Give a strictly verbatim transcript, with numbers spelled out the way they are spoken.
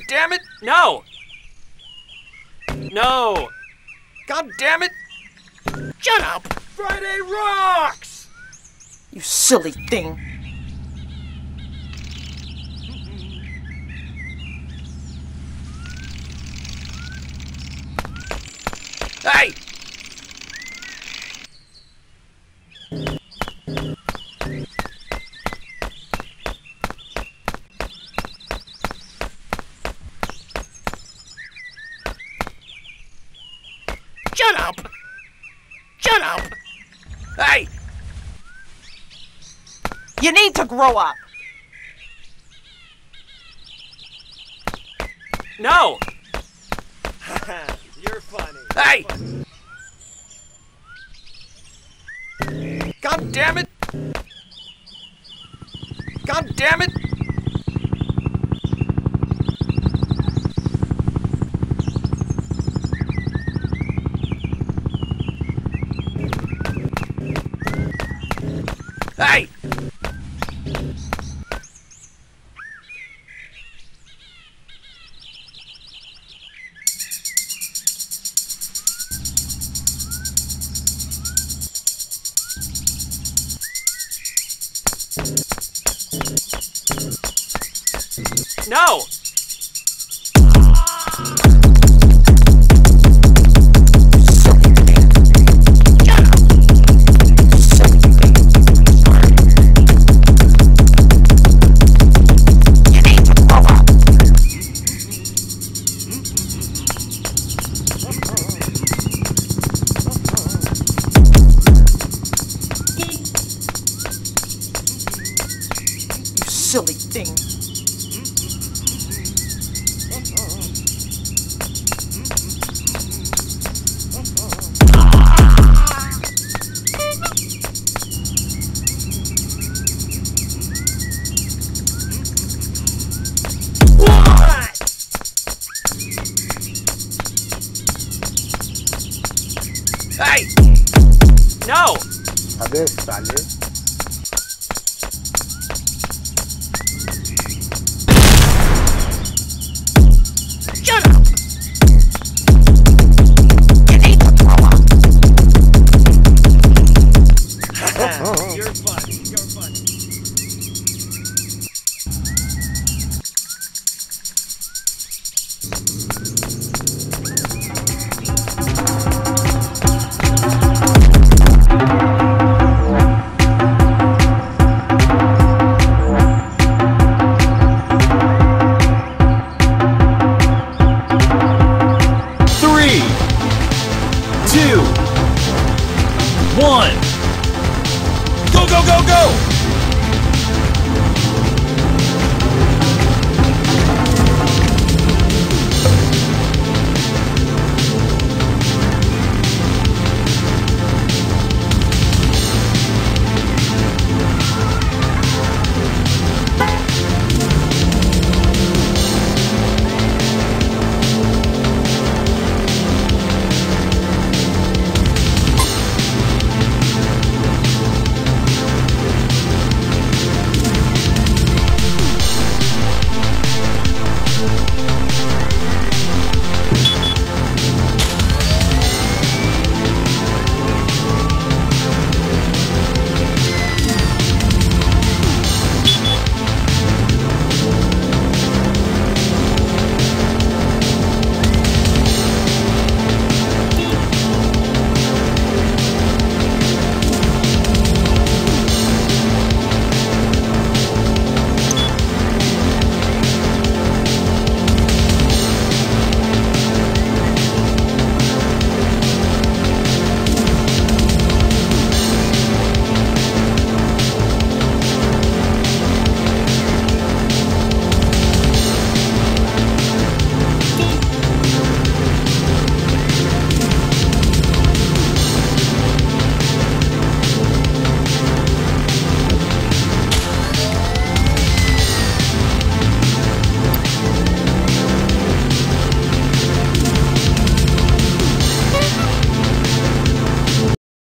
damn it! No! No! God damn it! Shut up! Friday rocks! You silly thing. Hey! Shut up! Shut up! Hey! You need to grow up. No! You're funny. Hey! God damn it! God damn it! Hey! No! Silly thing. Hey! No! अबे साले Shut up! You need to grow up. You're funny. You're funny. Three, two, one, go, go, go, go!